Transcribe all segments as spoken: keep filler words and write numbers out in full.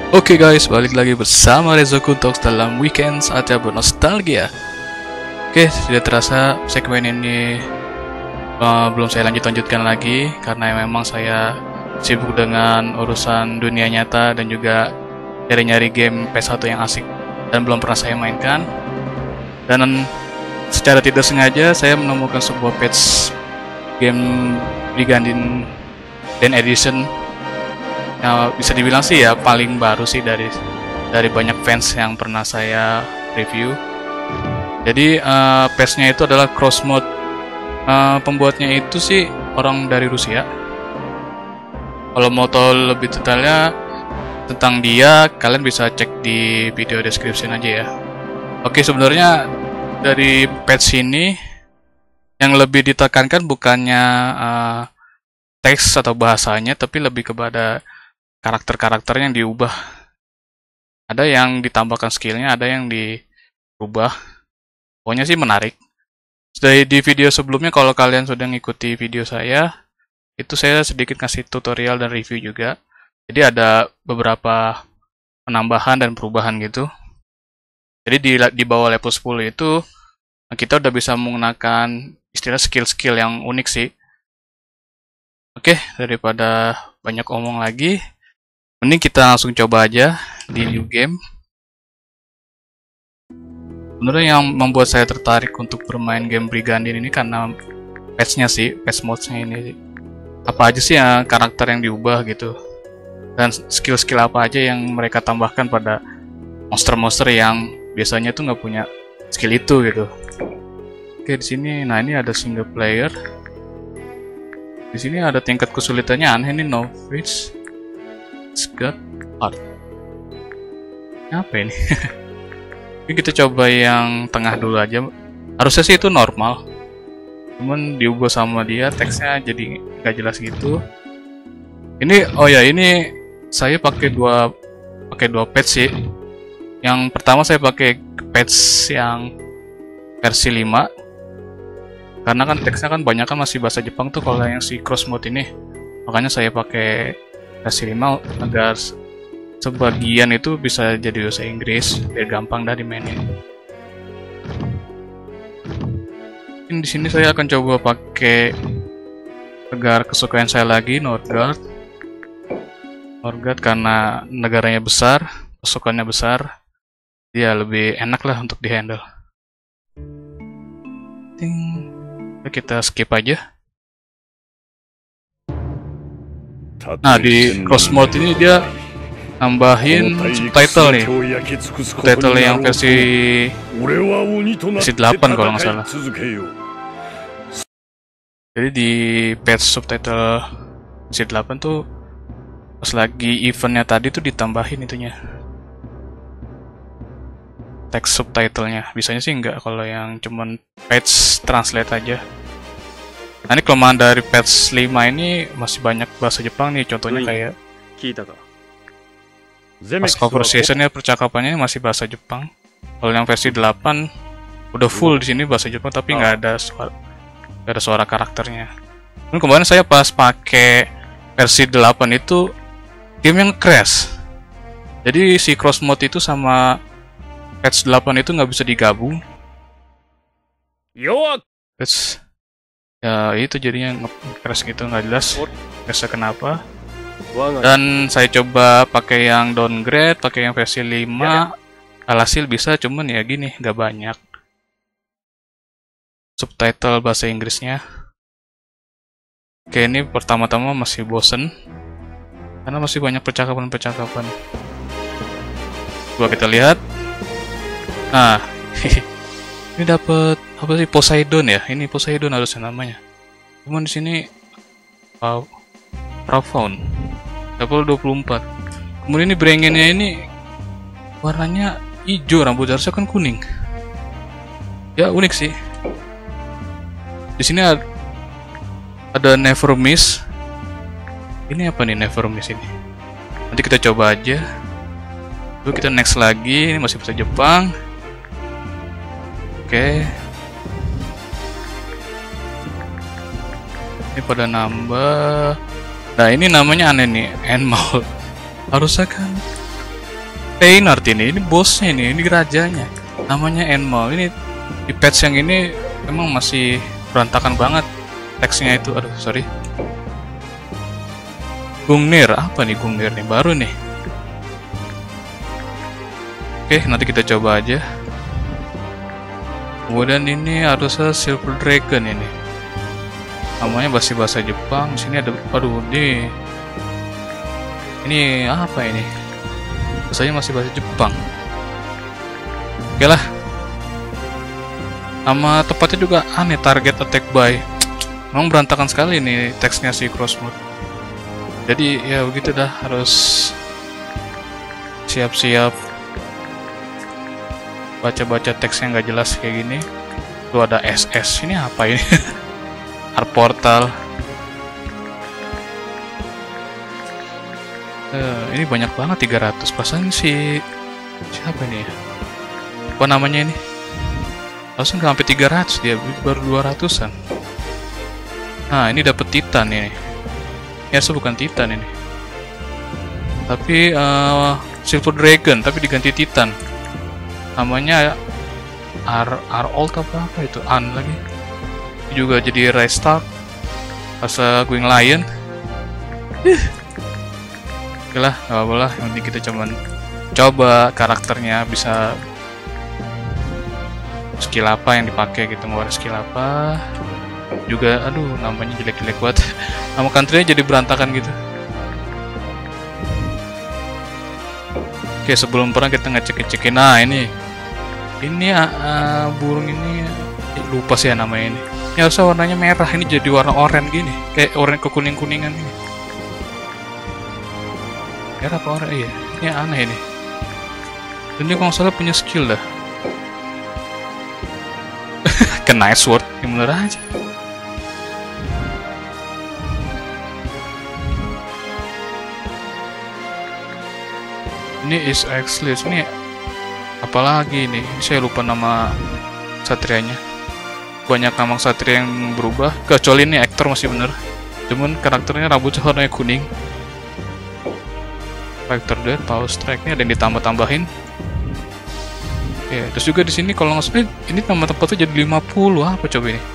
Oke guys, balik lagi bersama Reza Kuntox dalam weekend saatnya bernostalgia. Oke, tidak terasa segmen ini uh, belum saya lanjut-lanjutkan lagi karena memang saya sibuk dengan urusan dunia nyata dan juga nyari-nyari game P S satu yang asik dan belum pernah saya mainkan. Dan secara tidak sengaja saya menemukan sebuah patch game Brigandine Den Edition. Ya, bisa dibilang sih ya paling baru sih dari dari banyak fans yang pernah saya review. Jadi uh, patch-nya itu adalah cross mode. Uh, pembuatnya itu sih orang dari Rusia. Kalau mau tahu lebih detailnya tentang dia, kalian bisa cek di video description aja ya. Oke, sebenarnya dari patch ini yang lebih ditekankan bukannya uh, teks atau bahasanya, tapi lebih kepada karakter-karakter yang diubah. Ada yang ditambahkan skillnya, ada yang diubah. Pokoknya sih menarik. Dari di video sebelumnya, kalau kalian sudah ngikuti video saya, itu saya sedikit kasih tutorial dan review juga. Jadi ada beberapa penambahan dan perubahan gitu. Jadi di, di bawah level sepuluh itu, kita udah bisa menggunakan istilah skill-skill yang unik sih. Oke, daripada banyak omong lagi, mending kita langsung coba aja di new game. Sebenarnya yang membuat saya tertarik untuk bermain game Brigandine ini karena patch-nya sih, patch modes-nya ini. Apa aja sih ya karakter yang diubah gitu. Dan skill-skill apa aja yang mereka tambahkan pada monster-monster yang biasanya tuh nggak punya skill itu gitu. Oke, di sini, nah ini ada single player. Di sini ada tingkat kesulitannya aneh nih, novice. God art. Apa ini? Ini kita coba yang tengah dulu aja. Harusnya sih itu normal, cuman diubah sama dia teksnya jadi nggak jelas gitu. Ini oh ya ini saya pakai dua pakai dua patch sih. Yang pertama saya pakai patch yang versi lima karena kan teksnya kan banyak kan masih bahasa Jepang tuh kalau yang si cross mode ini. Makanya saya pakai versi lima agar sebagian itu bisa jadi bahasa Inggris biar gampang dah dimainin. Di sini saya akan coba pakai negara kesukaan saya lagi, Northgard. Northgard karena negaranya besar, pasukannya besar, dia lebih enak lah untuk dihandle. Ting, kita skip aja. Nah, di cross mode ini dia nambahin subtitle nih, subtitle yang versi versi delapan kalau nggak salah. Jadi di patch subtitle versi delapan tuh pas lagi eventnya tadi tuh ditambahin itunya teks subtitlenya. Biasanya sih enggak kalau yang cuman patch translate aja. Nah, ini kelemahan dari patch lima ini masih banyak bahasa Jepang nih, contohnya kayak pas conversationnya, percakapannya masih bahasa Jepang. Kalau yang versi delapan udah full di sini bahasa Jepang tapi nggak ada suara, nggak ada suara karakternya. Dan kemarin saya pas pakai versi delapan itu game yang crash. Jadi si cross mode itu sama patch delapan itu nggak bisa digabung. Patch ya itu jadinya nge-crash gitu, nggak jelas crashnya kenapa. Dan saya coba pakai yang downgrade, pakai yang versi lima, alhasil bisa, cuman ya gini, nggak banyak subtitle bahasa Inggrisnya. Oke, ini pertama-tama masih bosen karena masih banyak percakapan-percakapan. Coba kita lihat. Nah, ini dapat apa sih, Poseidon ya? Ini Poseidon harusnya namanya. Cuman di sini wow, Profound level dua puluh empat. Kemudian ini Brangennya ini warnanya hijau, rambut harusnya kan kuning. Ya unik sih. Di sini ada, ada Never Miss. Ini apa nih Never Miss ini? Nanti kita coba aja. Lalu kita next lagi. Ini masih bahasa Jepang. Oke. Ini pada nambah. Nah ini namanya aneh nih, Enmaul. Harusnya kan Reynard ini, ini bosnya ini, ini rajanya. Namanya Enmal. Ini di patch yang ini emang masih berantakan banget teksnya itu. Aduh, sorry. Gungnir, apa nih Gungnir nih? Baru nih. Oke, nanti kita coba aja. Kemudian ini harusnya Silver Dragon ini. Namanya bahasa bahasa Jepang. Di sini ada, aduh, ini, ini apa ini? Bahasanya masih bahasa Jepang. Oke lah. Nama tepatnya juga aneh, target attack by. Memang berantakan sekali nih teksnya si Crossmode. Jadi ya begitu dah, harus siap-siap baca-baca teks yang nggak jelas kayak gini. Tuh ada S S, ini apa ini? Art portal. Uh, ini banyak banget, tiga ratus. Pasan si siapa ini ya? Apa namanya ini? Langsung nggak sampai tiga ratus, dia baru dua ratusan. Nah, ini dapat Titan ini. Ya, so bukan Titan ini. Tapi uh, Silver Dragon, tapi diganti Titan. Namanya R R Old apa apa itu? An lagi. Juga jadi restart. Asa Going Lion. Oke lah, nggak apa-apa lah. Yang penting kita cuman coba karakternya, bisa skill apa yang dipakai gitu, mau ada skill apa. Juga aduh, namanya jelek-jelek banget. Nama country-nya jadi berantakan gitu. Oke, sebelum perang kita ngecek-ngecekin. Nah, ini ini uh, burung ini eh, lupa sih ya namanya ini. Ini harusnya warnanya merah, ini jadi warna oranye gini, kayak oranye ke kuning-kuningan ini. Merah apa oranye? Iya, ini aneh ini. Dan dia kalau nggak salah punya skill dah. Kena sword, yang bener aja. Ini is X-List, ini apalagi ini? Saya lupa nama satrianya. Banyak nama satria yang berubah. Kecuali ini aktor masih bener. Cuman karakternya rambutnya warnanya kuning. Factor Dead, Power Strike, ini ada yang ditambah-tambahin. Oke, terus juga di sini kalau nggak salah ini nama tempatnya jadi lima puluh. Apa coba ini?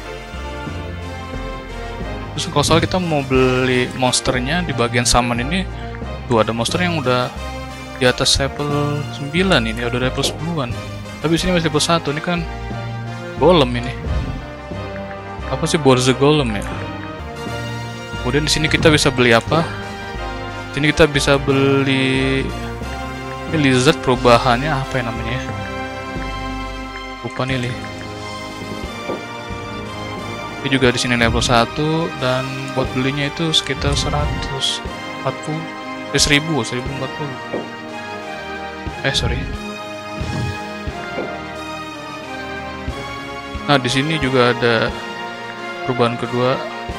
Terus kalau salah kita mau beli monsternya di bagian summon ini. Tuh ada monster yang udah di atas level sembilan ini, udah level sepuluhan. Tapi sini masih level satu, ini kan golem ini. Apa sih Borze Golem ya? Kemudian di sini kita bisa beli apa? Di sini kita bisa beli ini lizard perubahannya apa ya namanya? Lupa nih. Ini juga di sini level satu dan buat belinya itu sekitar seratus empat puluh, eh, seribu, seribu empat puluh. Eh sorry. Nah di sini juga ada perubahan kedua.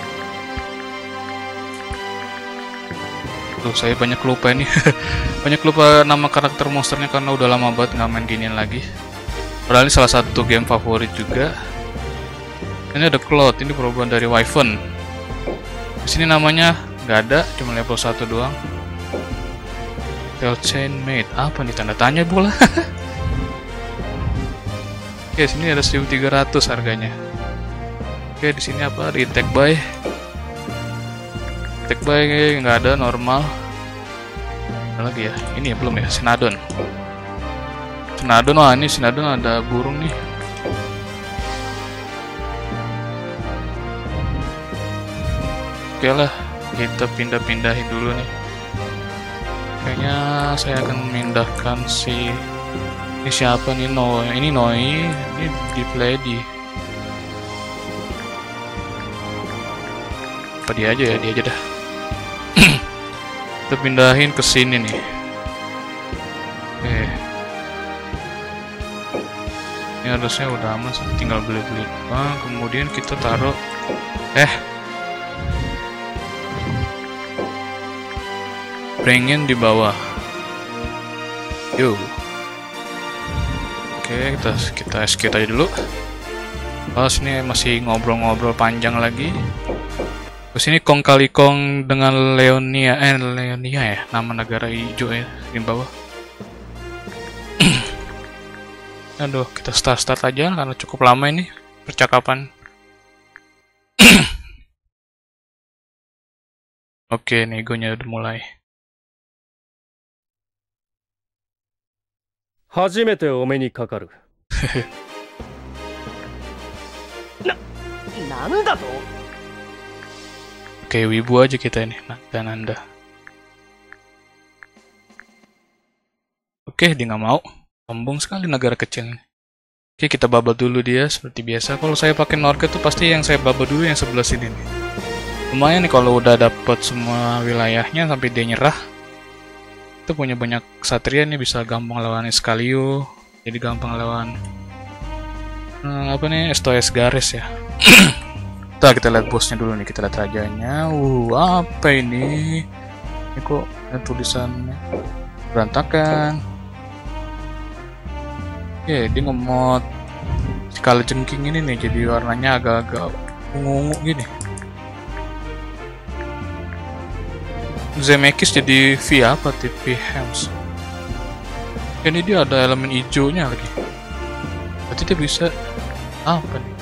Tuh saya banyak lupa ini. Banyak lupa nama karakter monsternya karena udah lama banget nggak main ginian lagi. Padahal ini salah satu game favorit juga. Ini ada Cloud, ini perubahan dari Wyvern. Di sini namanya nggak ada, cuma level satu doang. Chainmate, apa nih tanda tanya bola? Oke, sini ada seribu tiga ratus harganya. Oke, di sini apa? Retake by. Retake by nggak ada, normal. Ada lagi ya? Ini ya, belum ya? Sinadon. Sinadon, wah ini Sinadon ada burung nih. Oke lah, kita pindah-pindahin dulu nih. Kayaknya saya akan memindahkan si ini siapa nih? No, ini Noi, ini di Play-di. Apa dia aja ya, dia aja dah. Kita pindahin ke sini nih. Oke. Ini harusnya udah aman, tinggal beli-beli. Nah, kemudian kita taruh eh pengen di bawah. Yo. Oke, kita kita escape aja dulu. Oh, sini masih ngobrol-ngobrol panjang lagi. Terus ini kong kali kong dengan Leonia, eh Leonia ya, nama negara hijau ya di bawah. Aduh, kita start-start aja karena cukup lama ini percakapan. Oke, negonya udah mulai. 初めてお目にかかる。な、なんだと? Oke, wibu aja kita ini, Nanda. Oke, dia nggak mau. Sombong sekali negara kecil ini. Oke, kita bubble dulu dia seperti biasa. Kalau saya pakai Norge tuh pasti yang saya bubble dulu yang sebelah sini nih. Lumayan nih kalau udah dapet semua wilayahnya sampai dia nyerah. Itu punya banyak satria nih, bisa gampang lawan Escalio. Jadi gampang lawan hmm, apa nih, Estoes Gares ya. Kita kita lihat bosnya dulu nih, kita lihat rajanya. Uh, apa ini? Ini kok ada tulisannya berantakan. Oke, dia ngemot sekali jengking ini nih, jadi warnanya agak-agak ungu-ungu gini. Zemeckis jadi V apa tipe Hems. Ini dia ada elemen hijaunya lagi. Berarti dia bisa apa nih?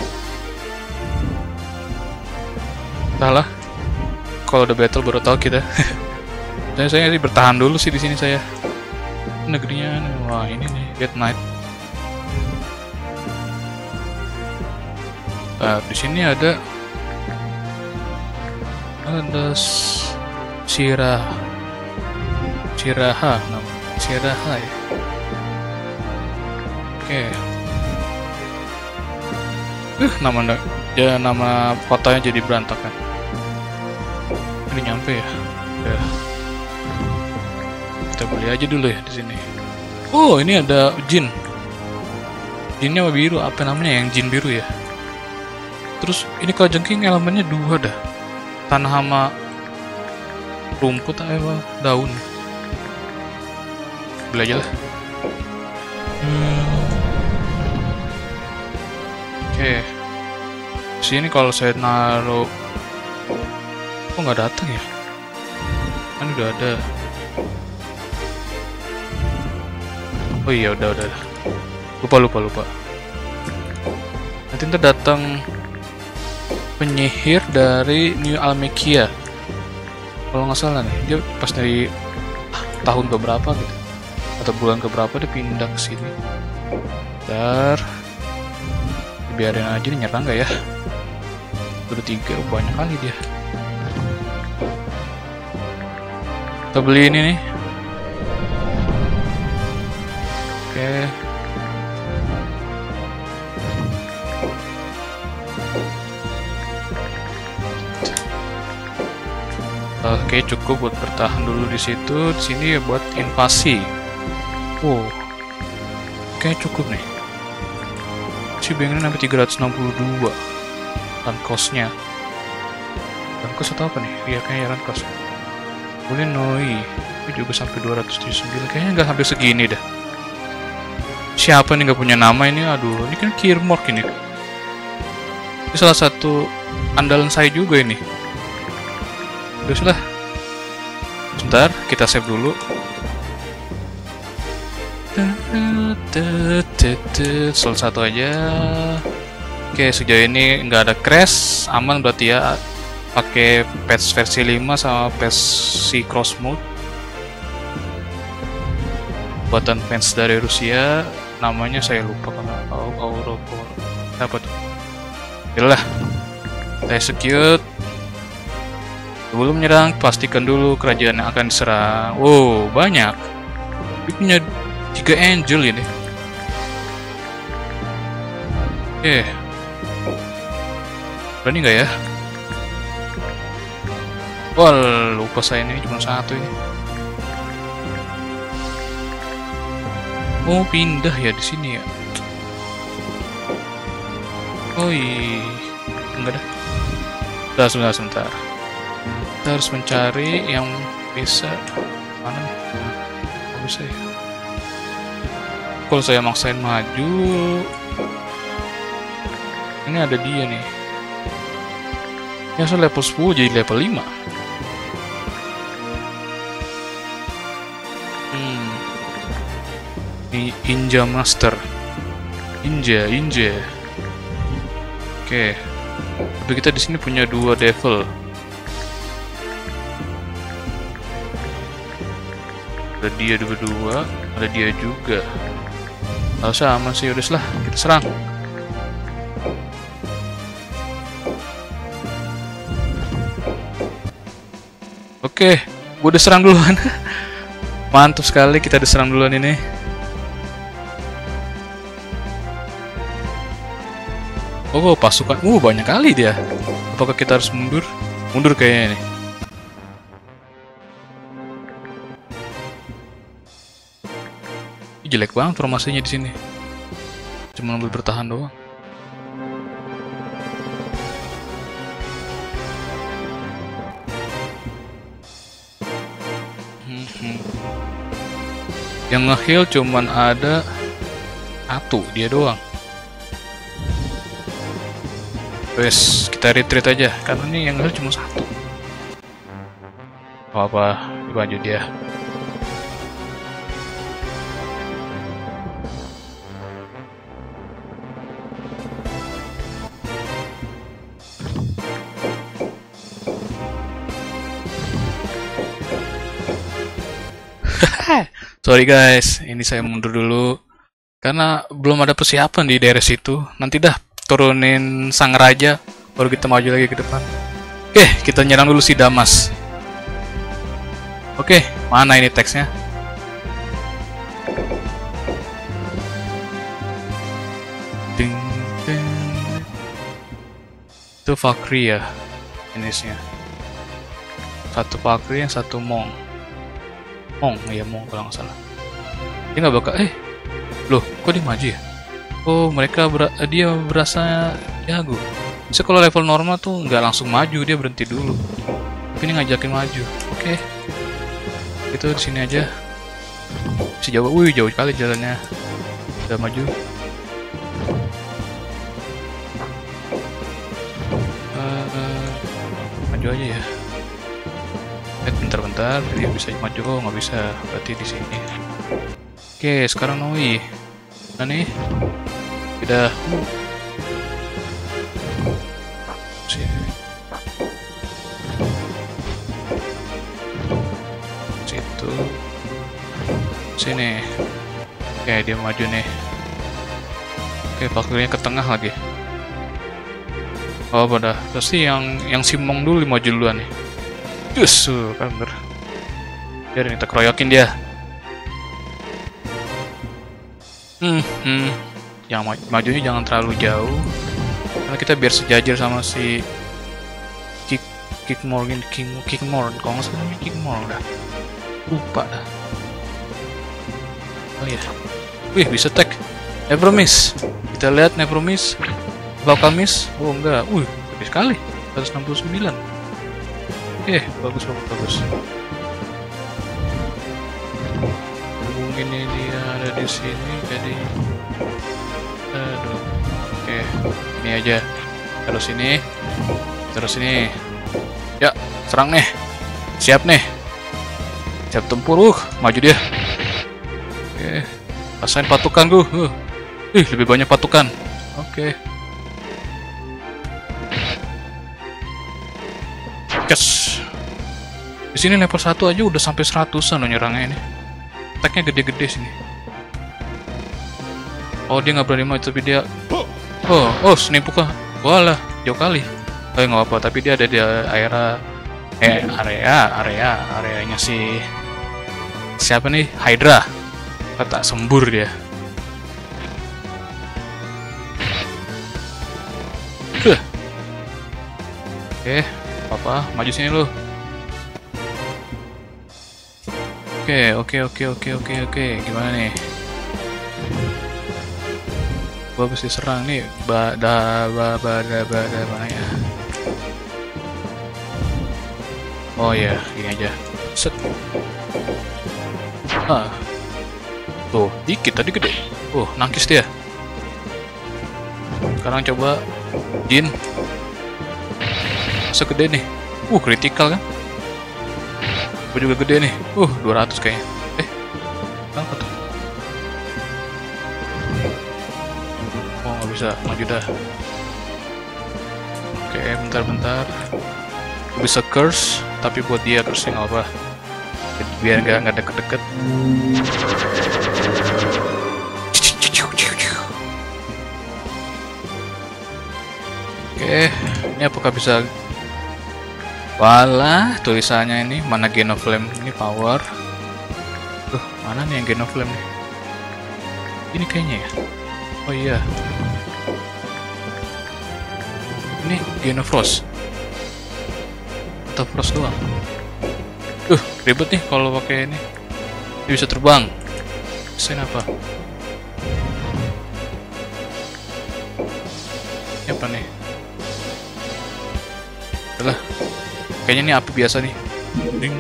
Entahlah. Kalau udah battle baru tahu kita. Saya saya bertahan dulu sih di sini saya. Negerinya, wah ini nih, Dead Knight. Nah, di sini ada ada Sirah, Siraha, nama Siraha ya. Oke. Uh, nama ya nama kotanya jadi berantakan. Ini nyampe ya. Udah. Kita beli aja dulu ya di sini. Oh, ini ada jin. Jinnya biru, apa namanya yang jin biru ya? Terus ini kalau jengking elemennya dua dah. Tanah sama rumput apa daun. Beli aja lah. Hmm. Oke. Okay. Sini kalau saya naruh, kok nggak datang ya? Kan udah ada. Oh iya udah udah. Lupa lupa lupa. Nanti ntar datang penyihir dari New Almekia. Kalau nggak salah nih, dia pas dari tahun keberapa gitu, atau bulan keberapa dia pindah ke sini. Ntar biarin aja nih, nyerang nggak ya? Udah tiga, banyak kali dia. Kita beli ini nih. Oke. Oke, cukup buat bertahan dulu di situ. Di sini ya buat invasi. Wow. Oke, cukup nih. Si pengen sampai tiga ratus enam puluh dua. Dan cost-nya. Dan cost atau apa nih? Iya kayaknya ran cost. Boleh Noi. Tapi juga sampai dua ratus tujuh puluh sembilan. Kayaknya nggak sampai segini dah. Siapa nih nggak punya nama ini? Aduh, ini kan Kirmork ini. Ini salah satu andalan saya juga ini. Terus lah. Sebentar, kita save dulu. Soal satu aja. Oke, sejauh ini nggak ada crash, aman berarti ya. Pakai patch versi lima sama patch si cross mode. Buatan fans dari Rusia, namanya saya lupa karena Aurora. Apa tuh? Yalah. Kita execute. Sebelum menyerang, pastikan dulu kerajaan yang akan diserang. Wow, banyak. Dia punya tiga angel ini. Oke. Berani nggak ya? Wah, lupa saya ini cuma satu ini. Oh, pindah ya di sini ya. Oh iya, enggak dah. Udah, sebentar sebentar. Kita harus mencari yang bisa mana nih? Nggak bisa ya. Kalau saya maksain maju, ini ada dia nih. Ya so level sepuluh jadi level lima. Hmm. Ini Ninja Master. Inja, Inja. Oke. Tapi kita di sini punya dua devil. Ada dia dua-dua, ada dia juga. Gak usah aman sih, udah lah, kita serang. Oke, gue udah serang duluan. Mantap sekali, kita udah serang duluan ini. Oh, pasukan, uh banyak kali dia. Apakah kita harus mundur? Mundur kayaknya nih. Jelek banget formasinya di sini. Cuma ambil bertahan doang. Hmm. Yang nge-heal cuman ada satu, dia doang. Wes, kita retreat aja karena ini yang nge-heal cuma satu. Oh, apa, baju dia. Sorry guys, ini saya mundur dulu karena belum ada persiapan di daerah situ. Nanti dah turunin sang raja baru kita maju lagi ke depan. Oke, kita nyerang dulu si Damas. Oke, mana ini teksnya? Ding, ding. Itu Valkyrie ya jenisnya. Satu Valkyrie yang satu Mong. Mong, ya Mong kalau nggak salah. Dia nggak bakal, eh, loh, kok dia maju ya? Oh, mereka ber dia berasa jago. Bisa kalau level normal tuh nggak langsung maju, dia berhenti dulu. Tapi ini ngajakin maju. Oke, itu di sini aja. Si jauh, wih jauh sekali jalannya. Udah maju. Uh, uh, maju aja ya. Eh, bentar-bentar, dia bisa maju. Oh, nggak bisa, berarti di sini. Oke, sekarang Noi. Nah nih, udah. Sini. Situ. Sini. Oke, dia maju nih. Oke, Valkyrie ke tengah lagi. Oh, pada pasti yang yang si Mong dulu maju duluan nih. Justru kan bener. Biar kita keroyokin dia. Hmm, hmm. Yang maj majunya jangan terlalu jauh. Karena kita biar sejajar sama si Kick Kick Morgan King Kick Morgan. Kalau nggak salah Kick Morgan dah. Lupa dah. Oh iya. Wih, bisa tag. Never miss. Kita lihat never miss. Bakal miss. Oh enggak. Wih, gede sekali. seratus enam puluh sembilan. Oke, bagus bagus bagus. Mungkin ini dia ada di sini, jadi, aduh. Oke, ini aja. Terus ini, terus ini. Ya, serang nih. Siap nih. Siap tempur. Uh, maju dia. Oke, rasain patukanku. Uh, ih, lebih banyak patukan. Oke. Yes. Di sini level satu aja udah sampai seratusan loh nyerangnya ini. Attack-nya gede-gede sini. Oh, dia nggak berani maju tapi dia. Oh, oh, snipu kah? Walah, jauh kali. Oh, nggak apa, tapi dia ada di area, eh area, area, areanya si siapa nih? Hydra. Kata sembur dia. Huh. Oke. Apa, maju sini lu. Oke, oke, oke, oke, oke, oke. Gimana nih? Gua harus diserang nih. Bada, bada, bada, mana ya? Oh ya, gini aja. Set. Ah. Tuh, dikit tadi gede. Oh, nangkis dia. Sekarang coba Jin. Masa gede nih. Uh, kritikal kan? Gue juga gede nih. Uh, dua ratus kayaknya. Eh, apa tuh? bisa maju dah. Oke, bentar-bentar. Bisa curse, tapi buat dia curse nggak apa, biar nggak nggak deket-deket. Oke, ini apakah bisa? Walah, tulisannya ini mana Genoflame ini power. Tuh, mana nih yang Genoflame nih? Ini kayaknya ya. Oh iya. Ini Genofrost. Atau Frost doang. Uh, ribet nih kalau pakai ini. Dia bisa terbang. Bisa apa? Ini apa nih? Udah. Kayaknya ini api biasa nih. Ding.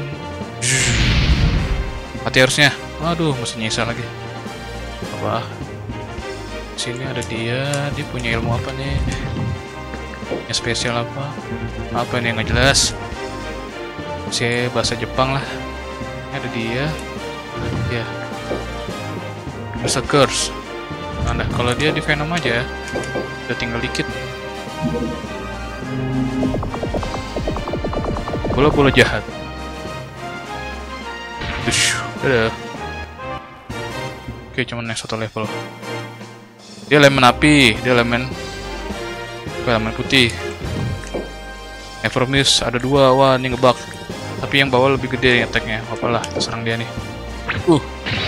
Mati harusnya. Waduh, mesti nyisar lagi. Apa? Sini ada dia. Dia punya ilmu apa nih? Yang spesial apa? Apa ini yang nggak jelas? Si bahasa Jepang lah. Ini ada dia. Ada dia. Bisa curse. Nah, kalau dia di Venom aja, udah tinggal dikit. Bola-bola jahat. Dush, udah. Oke, cuman yang satu level. Dia elemen api, dia elemen elemen putih. Evermiss ada dua, wah ini ngebug. Tapi yang bawah lebih gede attack-nya. Apalah, kita serang dia nih. Uh.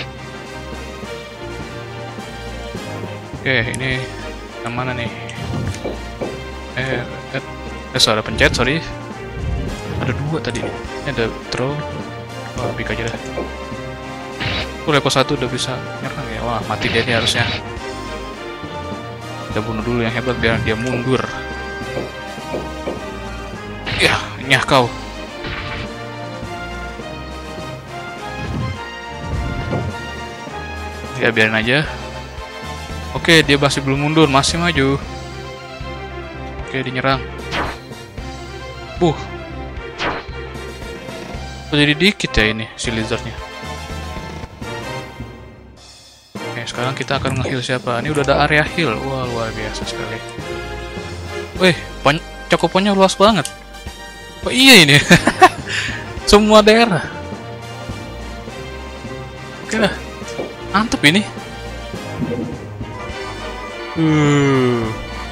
Oke, ini yang mana nih? Eh, eh, eh sorry, ada pencet, sorry. Ada dua tadi. Ini ada throw. Oh, pick aja dah. Tuh level satu udah bisa nyerang ya. Wah, mati dia nih harusnya. Kita bunuh dulu yang hebat biar dia mundur. Ya, nyah kau. Ya biarin aja. Oke, dia masih belum mundur, masih maju. Oke, dinyerang. Buh. Jadi dikit ya ini si lizardnya. Oke, sekarang kita akan nge-heal siapa? Ini udah ada area heal. Wah, luar biasa sekali. Wih, cakupannya luas banget. Oh iya ini. Semua daerah. Oke lah. Mantep ini. Uh.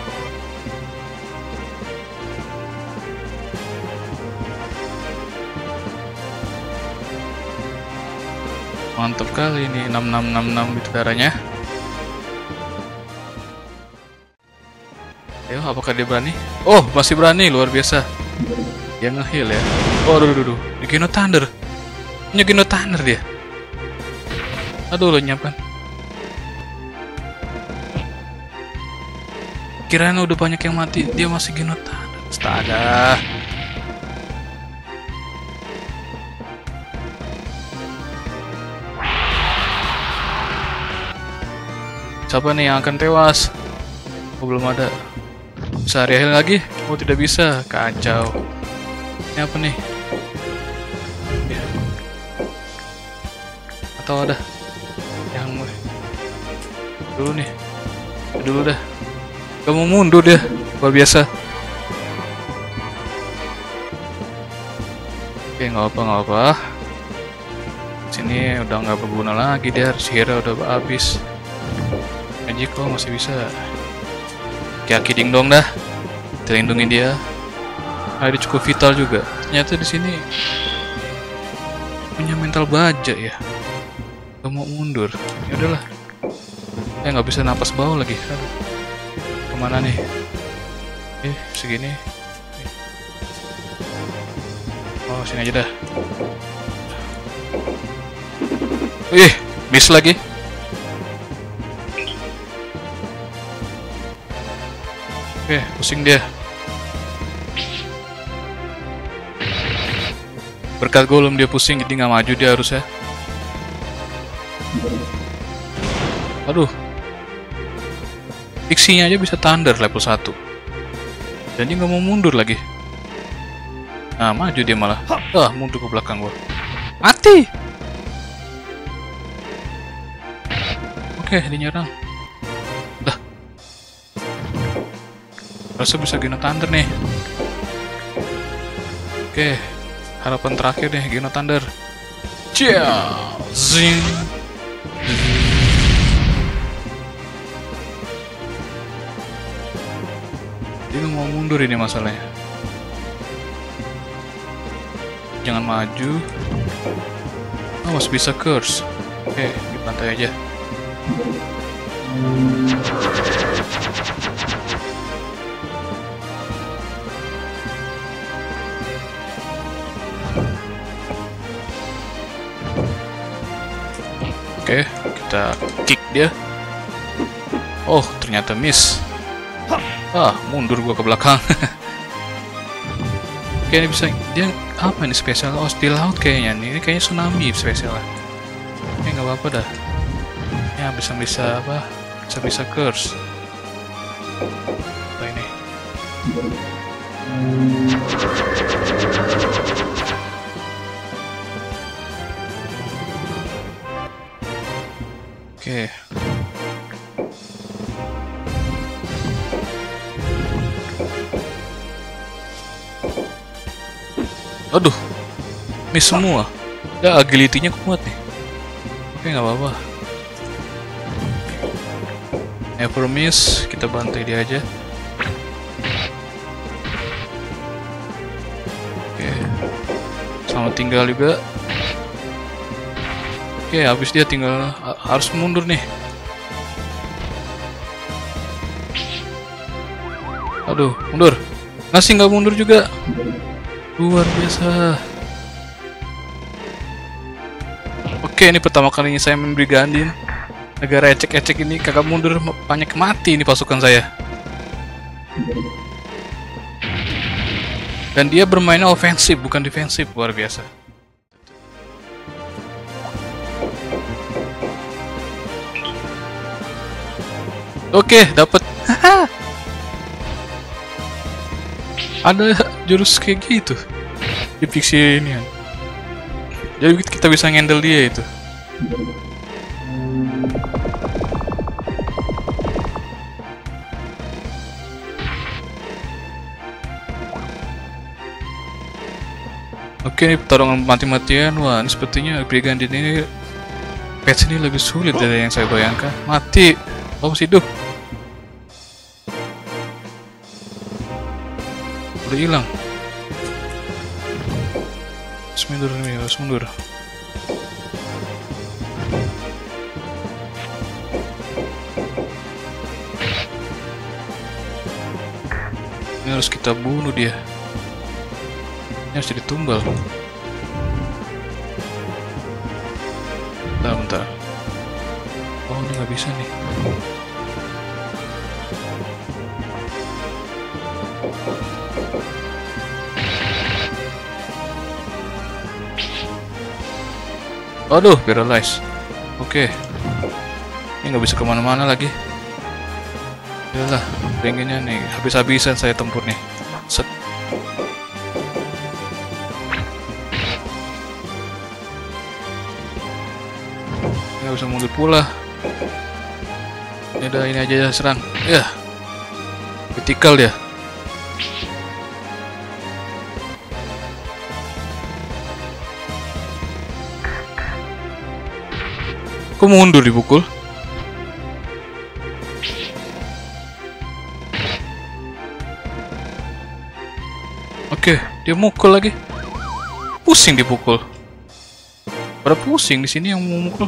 Mantap kali ini enam enam enam enam itu darahnya. Ayo, apakah dia berani? Oh, masih berani, luar biasa. Dia nge-heal ya. Oh, aduh, aduh, aduh. Dia Geno Thunder. Punya Geno Thunder dia. Aduh, lo nyampan. Kirain udah banyak yang mati, dia masih Geno Thunder. Astaga. Siapa nih yang akan tewas? Oh, belum ada. Bisa area heal lagi? Oh, tidak bisa. Kacau. Ini apa nih? Ya. Atau ada yang mulai dulu nih. Dulu dah. Kamu mundur dia. Luar biasa. Oke, nggak apa nggak apa. Sini udah nggak berguna lagi dia. Sihirnya udah habis. Magic kok masih bisa. Kaki ding dong dah. Kita lindungi dia. Ah, dia cukup vital juga. Ternyata di sini punya mental baja ya. Gak mau mundur. Ya udahlah. Eh, nggak bisa napas bawah lagi. Aduh. Kemana nih? Eh, segini. Oh, sini aja dah. Ih, miss lagi. Oke, pusing dia. Berkat golem dia pusing, jadi nggak maju dia harusnya. Aduh. Pixie-nya aja bisa thunder level satu. Dan dia nggak mau mundur lagi. Nah, maju dia malah. Ah, mundur ke belakang gua. Mati! Oke, dia nyerang. Dah. Rasa bisa Geno Thunder nih. Oke, harapan terakhir deh Geno Thunder. Cia, zing. Dia nggak mau mundur ini masalahnya. Jangan maju. Oh, masih bisa curse. Oke, dipantai aja. Oke, kita kick dia. Oh, ternyata miss. Ah, mundur gua ke belakang. Oke, ini bisa dia apa ini spesial? Oh, still out kayaknya nih. Ini kayaknya tsunami spesial. Oke, nggak apa-apa dah. Ya, bisa bisa apa? Bisa bisa curse. Apa ini? Oke. Aduh, miss semua. Ya, agility-nya kuat nih. Oke, nggak apa-apa. Never miss, kita bantai dia aja. Oke, selamat tinggal juga. Oke, habis dia tinggal harus mundur nih. Aduh, mundur. Masih nggak mundur juga. Luar biasa. Oke, ini pertama kalinya saya main Brigandine. Negara ecek-ecek ini kagak mundur, banyak mati ini pasukan saya. Dan dia bermainnya ofensif, bukan defensif, luar biasa. Oke, dapat. Ada jurus kayak gitu di Pixie ini kan. Jadi kita bisa ngendel dia itu. Oke, ini pertarungan mati-matian. Wah, ini sepertinya Brigandine ini patch ini lebih sulit dari yang saya bayangkan. Mati. Oh, masih hidup. Udah hilang. Harus mundur nih, harus mundur. Ini harus kita bunuh dia. Ini harus jadi tumbal. Bentar, bentar. Oh, ini nggak bisa nih. Aduh, paralyze. Oke. Ini nggak bisa kemana-mana lagi. Yalah, pengennya nih. Habis-habisan saya tempur nih. Set. Nggak bisa mundur pula. Ini udah, ini aja serang. Ya. Vertikal dia. Kok mundur dipukul? Oke, dia mukul lagi. Pusing dipukul. Pada pusing di sini yang mau mukul.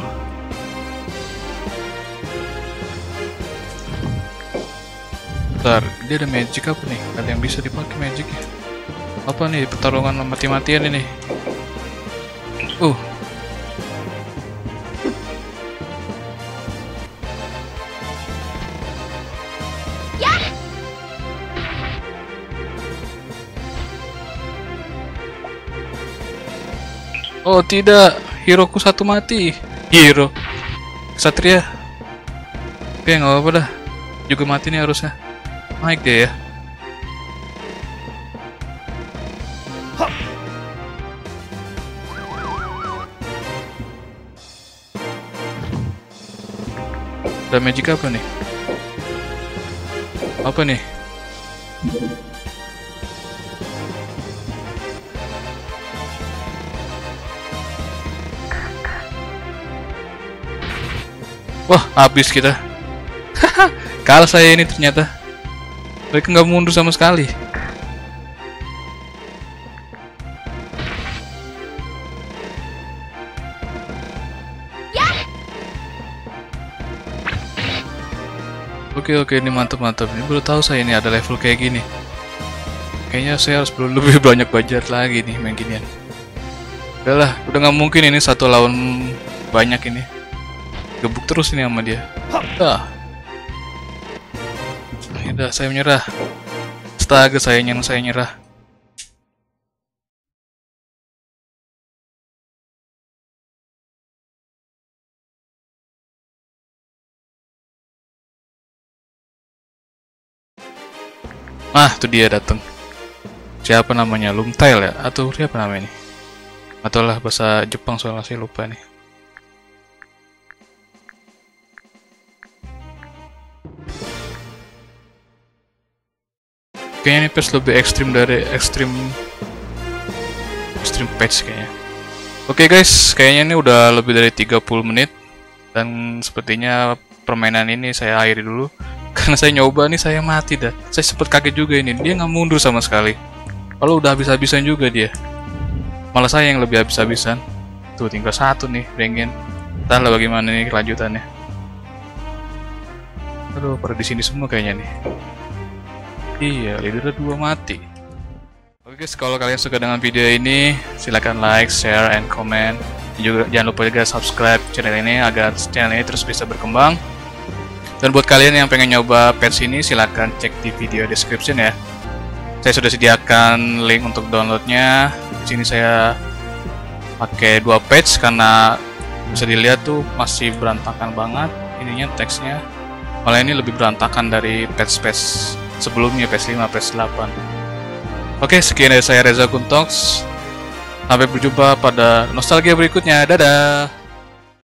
Bentar, dia ada magic apa nih? Ada yang bisa dipakai magicnya? Apa nih pertarungan mati-matian ini? Uh. Oh tidak, heroku satu mati. Hero Satria. Oke, nggak apa-apa dah. Juga mati nih harusnya. Naik dia ya. Ada magic apa nih? Apa nih? Wah, habis kita. Kalah saya ini ternyata. Mereka nggak mundur sama sekali. Oke oke, ini mantap mantap. Ini baru tahu saya ini ada level kayak gini. Kayaknya saya harus perlu lebih banyak budget lagi nih main ginian. Udah lah, udah nggak mungkin ini satu lawan banyak ini. Gebuk terus ini sama dia. Ah. Ya udah, saya menyerah. Astaga, saya yang saya nyerah. Ah, itu dia datang. Siapa namanya? Lumtail ya? Atau siapa namanya ini? Atau lah bahasa Jepang soalnya saya lupa nih. Kayaknya ini patch lebih ekstrim dari ekstrim ekstrim patch kayaknya. Oke guys, kayaknya ini udah lebih dari tiga puluh menit dan sepertinya permainan ini saya akhiri dulu. Karena saya nyoba nih, saya mati dah. Saya sempet kaget juga ini, dia nggak mundur sama sekali. Kalau udah habis-habisan juga dia. Malah saya yang lebih habis-habisan. Tuh tinggal satu nih, pengen. Entahlah bagaimana nih kelanjutannya. Aduh, pada di sini semua kayaknya nih. Iya, leader dua mati. Oke guys, kalau kalian suka dengan video ini, silahkan like, share, and comment. Juga jangan lupa juga subscribe channel ini agar channel ini terus bisa berkembang. Dan buat kalian yang pengen nyoba patch ini, silahkan cek di video description ya. Saya sudah sediakan link untuk downloadnya. Di sini saya pakai dua patch karena bisa dilihat tuh masih berantakan banget ininya teksnya. Malah ini lebih berantakan dari patch-patch sebelumnya, patch lima, patch delapan. Oke, sekian dari saya Reza Kuntox. Sampai berjumpa pada nostalgia berikutnya. Dadah.